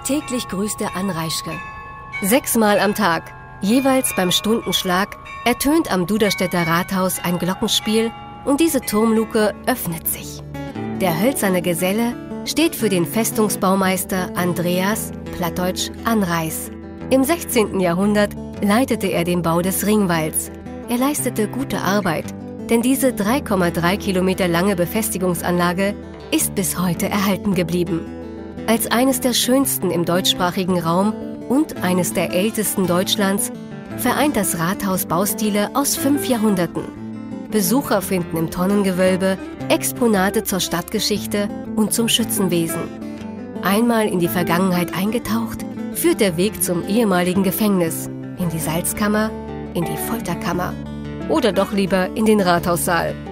Täglich grüßt der Anreischke. 6-mal am Tag, jeweils beim Stundenschlag, ertönt am Duderstädter Rathaus ein Glockenspiel und diese Turmluke öffnet sich. Der hölzerne Geselle steht für den Festungsbaumeister Andreas, plattdeutsch Anreis. Im 16. Jahrhundert leitete er den Bau des Ringwalls. Er leistete gute Arbeit, denn diese 3,3 Kilometer lange Befestigungsanlage ist bis heute erhalten geblieben. Als eines der schönsten im deutschsprachigen Raum und eines der ältesten Deutschlands vereint das Rathaus Baustile aus 5 Jahrhunderten. Besucher finden im Tonnengewölbe Exponate zur Stadtgeschichte und zum Schützenwesen. Einmal in die Vergangenheit eingetaucht, führt der Weg zum ehemaligen Gefängnis, in die Salzkammer, in die Folterkammer oder doch lieber in den Rathaussaal.